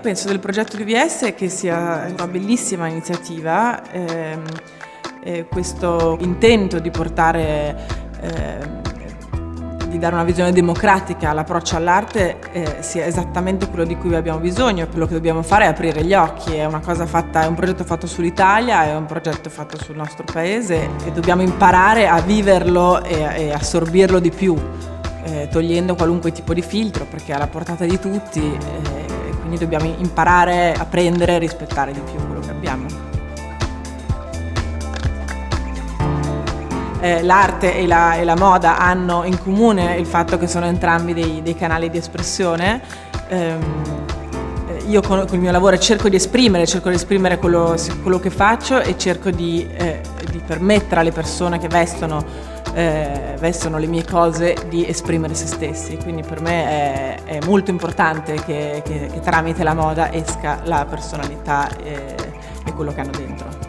penso del progetto di UVS che sia una bellissima iniziativa, questo intento di portare, di dare una visione democratica all'approccio all'arte sia esattamente quello di cui abbiamo bisogno. Quello che dobbiamo fare è aprire gli occhi, è una cosa fatta, è un progetto fatto sull'Italia, è un progetto fatto sul nostro paese e dobbiamo imparare a viverlo e assorbirlo di più, togliendo qualunque tipo di filtro, perché è alla portata di tutti, quindi dobbiamo imparare a prendere e rispettare di più quello che abbiamo. L'arte e la moda hanno in comune il fatto che sono entrambi dei canali di espressione. Io con il mio lavoro cerco di esprimere quello che faccio e cerco di permettere alle persone che vestono le mie cose di esprimere se stessi, quindi per me è molto importante che tramite la moda esca la personalità e quello che hanno dentro.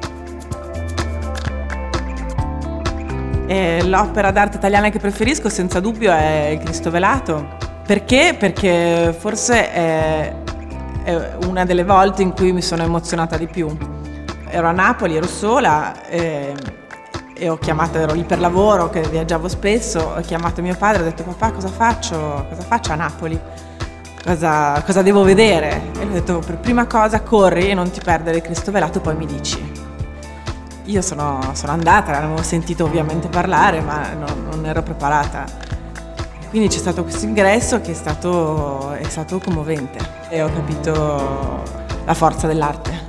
L'opera d'arte italiana che preferisco senza dubbio è il Cristo Velato. Perché? Perché forse è una delle volte in cui mi sono emozionata di più. Ero a Napoli, ero sola e ero lì per lavoro, che viaggiavo spesso, ho chiamato mio padre e ho detto: papà, cosa faccio a Napoli? Cosa devo vedere? E lui ha detto: per prima cosa corri e non ti perdere il Cristo Velato, poi mi dici. Io sono andata, ne avevo sentito ovviamente parlare, ma non ero preparata. Quindi c'è stato questo ingresso che è stato commovente e ho capito la forza dell'arte.